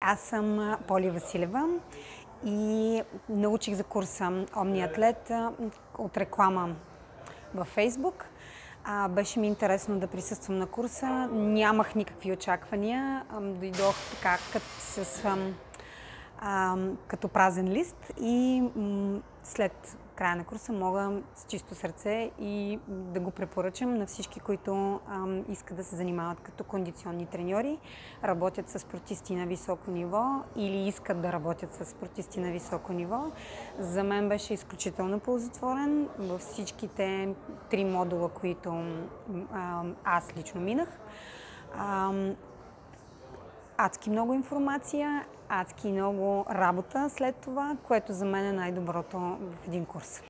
Аз съм Поли Василева и научих за курса Омниатлет от реклама във Фейсбук. Беше ми интересно да присъствам на курса. Нямах никакви очаквания. Дойдох така като празен лист и след края на курса мога с чисто сърце и да го препоръчам на всички, които искат да се занимават като кондиционни треньори, работят с спортисти на високо ниво или искат да работят с спортисти на високо ниво. За мен беше изключително ползотворен във всичките 3 модула, които аз лично минах. Адски много информация, адски много работа след това, което за мен е най-доброто в един курс.